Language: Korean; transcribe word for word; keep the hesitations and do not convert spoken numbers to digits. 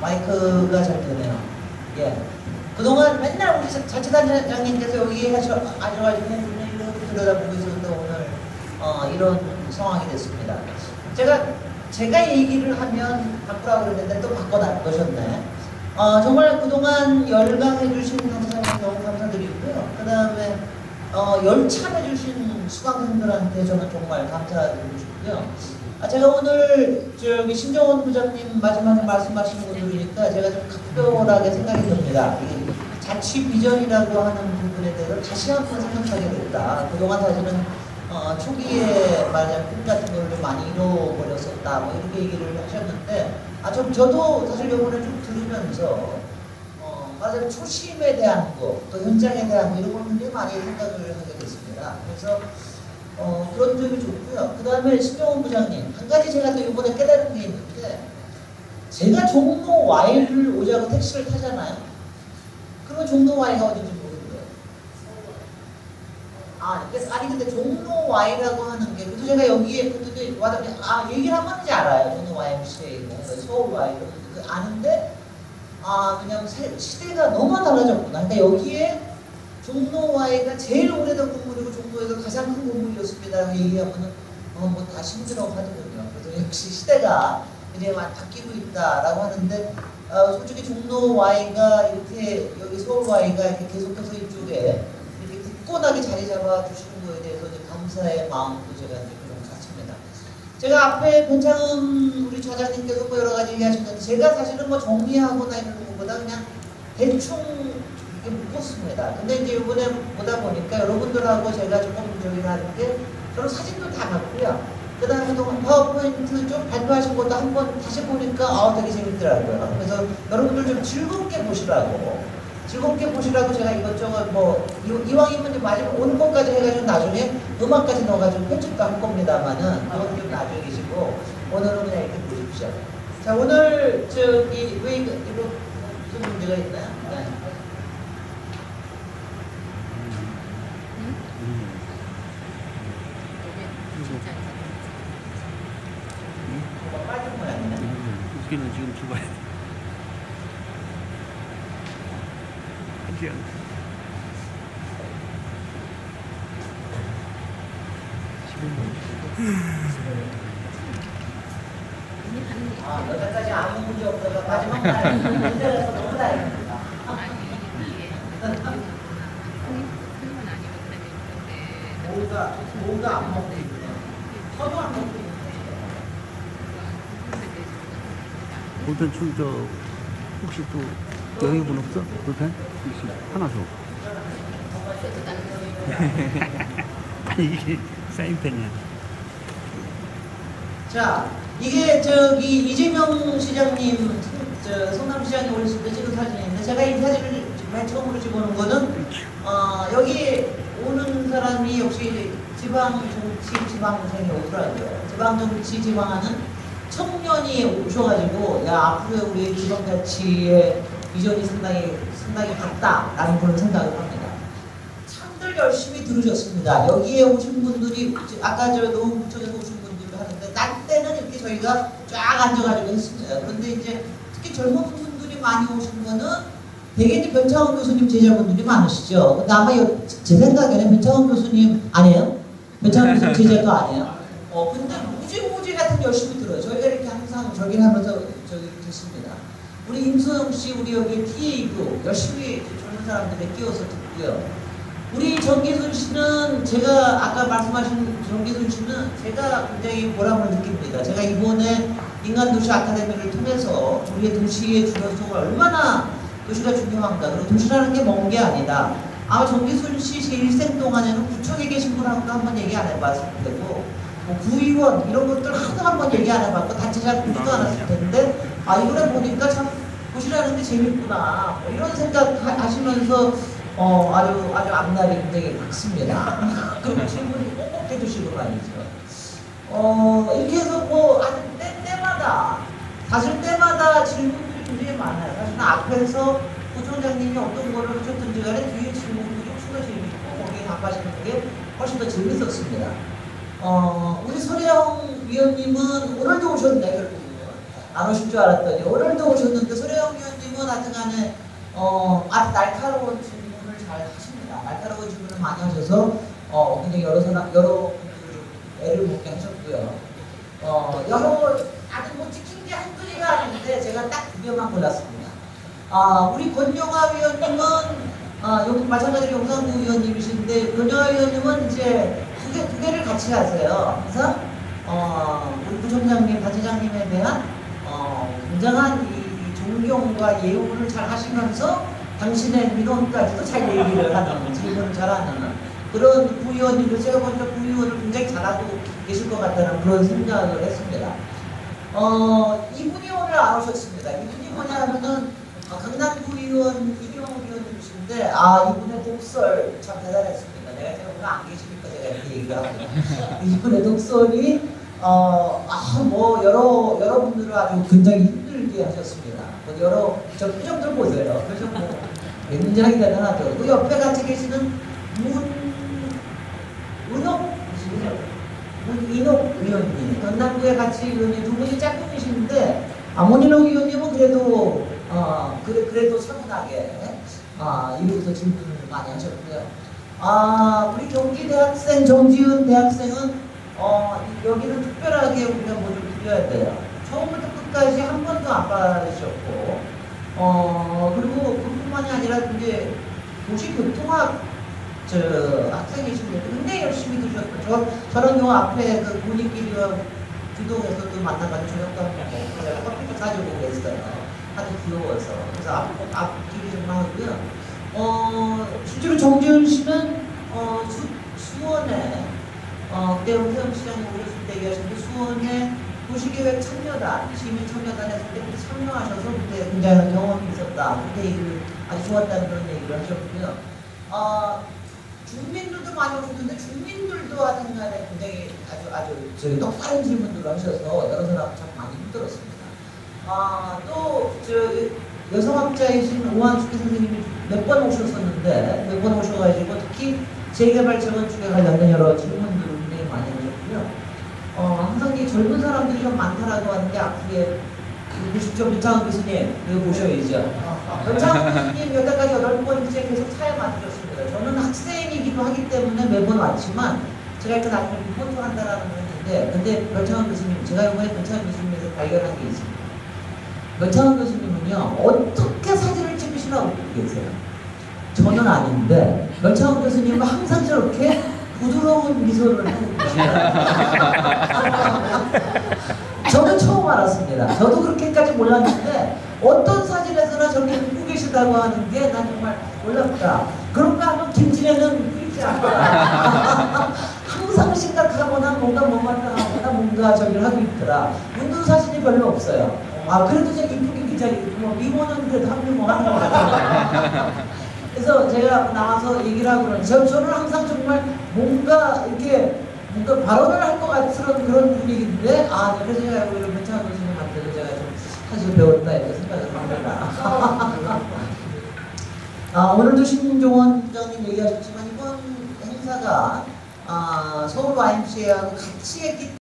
마이크가 잘 되네요. 예. 그동안 맨날 우리 자치단장님께서 여기 하셔, 하셔가지고 그냥 이렇게 들여다보고 있었는데 오늘 어, 이런 상황이 됐습니다. 제가, 제가 얘기를 하면 바꾸라고 그랬는데 또 바꿔놓으셨네. 어, 정말 그동안 열강해주신 감사합니다. 너무 감사드리고요. 그 다음에 어, 열참해주신 수강생들한테 저는 정말 감사드리고 싶고요. 아, 제가 오늘 저기 신정원 부장님 마지막에 말씀하시는 거 들으니까 제가 좀 각별하게 생각이 듭니다. 이 자치 비전이라고 하는 부분에 대해서 다시 한번 생각하게 됐다. 그동안 사실은 어, 초기에 말하자면 꿈 같은 걸 좀 많이 잃어버렸었다. 뭐 이렇게 얘기를 하셨는데, 아, 좀 저도 사실 이번에 좀 들으면서 어, 말하자면 초심에 대한 거, 또 현장에 대한 거 이런 걸 굉장히 많이 생각을 하게 됐습니다. 그래서 어, 그런 점이 좋고요. 그 다음에 신정원 부장님, 한 가지 제가 또 이번에 깨달은 게 있는데, 제가 종로 Y를 오자고 택시를 타잖아요. 그러면 종로 Y가 어딘지 모르고요. 아, 그래서 아니 근데 종로 Y라고 하는 게, 그래도 제가 여기에 그때 와서 아 얘기를 하면 이제 알아요. 종로 와이엠씨에이고 서울 Y 그 아는데, 아 그냥 세, 시대가 너무 달라졌구나. 그러니까 여기에 종로 Y가 제일 오래된 건물이고 종로에서 가장 큰 건물이었습니다. 얘기하면은 어, 뭐 다 힘들어 하더군요. 그래서 역시 시대가 이제 많이 바뀌고 있다라고 하는데, 어, 솔직히 종로 Y가 이렇게 여기 서울 Y가 이렇게 계속해서 이쪽에 이렇게 굳건하게 자리 잡아 주시는 거에 대해서 이제 감사의 마음도 제가 이제 좀 갖습니다. 제가 앞에 변창흠 우리 차장님께서 뭐 여러 가지 얘기하셨는데, 제가 사실은 뭐 정리하거나 이런 것보다 그냥 대충 묶었습니다. 근데 이제 이번에 보다 보니까 여러분들하고 제가 조금 저기 하는 게, 저는 사진도 다 갖고요. 그 다음에 그동안 파워포인트 좀 발표하신 것도 한번 다시 보니까 아 되게 재밌더라고요. 그래서 여러분들 좀 즐겁게 보시라고, 즐겁게 보시라고 제가 이것저것 뭐 이왕이면 마지막 오는 것까지 해가지고 나중에 음악까지 넣어가지고 편집도 할 겁니다만은 그건 좀 나중에 계시고 오늘은 그냥 이렇게 보십시오. 자, 오늘 저기 왜 이거 이거 무슨 문제가 있나요? 네. 여기는 지금 죽어야 돼. 하지 않아. 아, 여태까지 아무 문제 없다가 마지막 날 문제라서 너무 다행입니다. 뭐가, 뭐가 안 먹고 있네. 서도 안 먹고 있네. 볼펜 출, 저, 혹시 또, 영희분 없어? 볼펜? 하나 줘. 아니, 이게 사인펜이야. 자, 이게 저기 이재명 시장님, 저 성남시장이 올렸을 때 찍은 사진인데, 제가 이 사진을 맨 처음으로 찍어놓은 거는, 어, 여기 오는 사람이 역시 지방 정치, 지방생이 오더라고요. 지방 정치, 지방하는 청년이 오셔가지고, 야, 앞으로 우리 지방자치의 비전이 상당히, 상당히 밝다라는 그런 생각을 합니다. 참들 열심히 들으셨습니다. 여기에 오신 분들이, 아까 저 노원구청에서 오신 분들도 하는데, 날 때는 이렇게 저희가 쫙 앉아가지고 했습니다. 그런데 이제 특히 젊은 분들이 많이 오신 거는 되게 이제 변창흠 교수님 제자분들이 많으시죠. 근데 아마 여, 제 생각에는 변창흠 교수님 아니에요? 변창흠 교수님 제자도 아니에요? 어, 근데 무지무지 하여튼 열심히 들어요. 저희가 이렇게 항상 저기 하면서 저기 듣습니다. 우리 임소영 씨, 우리 여기 티에이도 열심히 젊은 사람들에 끼워서 듣고요. 우리 정기순 씨는 제가 아까 말씀하신 정기순 씨는 제가 굉장히 보람을 느낍니다. 제가 이번에 인간도시 아카데미를 통해서 우리의 도시의 중요성을 얼마나 도시가 중요한가, 그리고 도시라는 게 먼 게 아니다. 아마 정기순 씨 제 일생 동안에는 구청에 계신 분하고도 한번 얘기 안 해봤을 테고, 뭐 구의원 이런 것들 하나도 한번 얘기 안 해봤고 단체 잘 보지도 않았을 텐데, 아 이번에 보니까 참 도시라는 게 재밌구나, 뭐 이런 생각 하시면서 어 아주 아주 앞날이 굉장히 밝습니다. 그럼 질문이 꼭꼭 해주시고 말이죠. 어 이렇게 해서 뭐 아주 때, 때마다 사실 때마다 질문들이 굉장히 많아요. 사실 앞에서 부총장님이 어떤 거를 하셨든지 간에 뒤에 질문들이 훨씬 더 재밌고 거기에 답하시는 게 훨씬 더 재밌었습니다. 어, 우리 손혜영 위원님은 오늘도 오셨네, 결국은. 안 오실 줄 알았더니 오늘도 오셨는데 소래영 위원님은 하여튼간에 어, 아주 날카로운 질문을 잘 하십니다. 날카로운 질문을 많이 하셔서 어, 굉장히 여러 사람, 여러 분들 애를 먹게 하셨고요. 어, 여러 아주 뭐 찍힌 게 한두 개가 아닌데 제가 딱 두 개만 골랐습니다. 아, 우리 권영화 위원님은 아, 여기 마찬가지로 용산구 위원님이신데 권영화 위원님은 이제 두 개, 두 개를 같이 하세요. 그래서 어, 우리 부총장님, 반차장님에 대한 어, 굉장한 이 존경과 예우를 잘 하시면서 당신의 민원까지도 잘 얘기를 하는, 질문을 잘하는 그런 부위원님도 제가 보니까 부위원을 굉장히 잘하고 계실 것 같다는 그런 생각을 했습니다. 어, 이분이 오늘 안 오셨습니다. 이분이 뭐냐 하면은 어, 강남구 의원 이경호 의원님이신데 아 이분의 독설 참 대단했습니다. 내가 제가 오늘 안 계시니까 제가 이렇게 얘기를 하고 이분의 독설이 어, 아, 뭐 여러 여러분들을 아주 굉장히 힘들게 하셨습니다. 뭐 여러 저 표정들 보세요. 표정 뭐 굉장히 대단하죠. 그 옆에 같이 계시는 문 문옥 문인옥 의원님, 전남구에 같이 의원님 두 분이 짝꿍이신데 아, 문인옥 의원님은 그래도 어 그래 그래도 차분하게 아 이로부터 질문을 많이 하셨고요. 아 우리 경기 대학생 정지은 대학생은 어 여기는 특별하게 우리가 뭐 좀 드려야 돼요. 처음부터 끝까지 한 번도 안 빠지셨고 어 그리고 그뿐만이 아니라 이제 도시교통학 저 학생이신데 굉장히 열심히 드셨고 저, 저런 경우 앞에 그 군인끼리와 규동에서도 만나가지고 저녁도 먹고 제가 커피도 사주고 그랬어요. 아주 귀여워서. 그래서 앞, 앞길이 정말 하고요. 어, 실제로 정지은 씨는 어, 수, 수원에 어, 그때 홍태영 시장이 오셨을 때 얘기하셨는데 수원에 도시계획 참여단, 시민 참여단 했을 때 그때 참여하셔서 그때 굉장히 경험이 있었다. 그때 얘기를 아주 좋았다는 그런 얘기를 하셨고요. 어, 주민들도 많이 오셨는데 주민들도 하여튼 간에 굉장히 아주 아주 저기 똑바른 질문들을 하셔서 여러 사람 참 많이 힘들었습니다. 아, 또 저 여성학자이신 오한숙 선생님이 몇 번 오셨었는데 몇 번 오셔가지고 특히 재개발 재건축에 관련된 여러 질문들을 굉장히 많이 하셨고요. 어, 항상 이 젊은 사람들이 좀 많다라고 하는데 앞에 보십시오. 변창훈 교수님 이거 보셔야죠. 변창훈 교수님 여태까지 여덟 번째 계속 차에 맡으셨습니다. 저는 학생이기도 하기 때문에 매번 왔지만 제가 일단 나중에 리포트 한다라는 걸 했는데 근데 변창훈 교수님 제가 이번에 변창훈 교수님에서 발견한 게 있습니다. 변창훈 교수님은요 어떻게 사진을 찍으시라고 계세요. 저는 아닌데 변창훈 교수님은 항상 저렇게 부드러운 미소를 하고 계시더라고요. 저는 처음 알았습니다. 저도 그렇게까지 몰랐는데 어떤 사진에서나 저렇게 웃고 계시다고 하는 게 난 정말 놀랍다. 그런가 하면 김진애는 그렇지 않더라. 항상 심각하거나 뭔가 못마땅하거나 뭔가 저기를 하고 있더라. 웃는 사진이 별로 없어요. 아 그래도 제가 이쁘게 기자리 뭐 미모는 그래도 합류 뭐 하는 것 같아요. 그래서 제가 나와서 얘기를 하고 그러는데 저, 저는 항상 정말 뭔가 이렇게 뭔가 발언을 할 것 같은 그런 분위기인데 아 그래서 제가 오히려 변창훈 교수님한테도 제가 좀 사실 배웠다 이렇게 생각을 합니다. 아, 오늘도 신종원 부장님 얘기하셨지만 이번 행사가 아, 서울 와임씨에이하고 같이 했기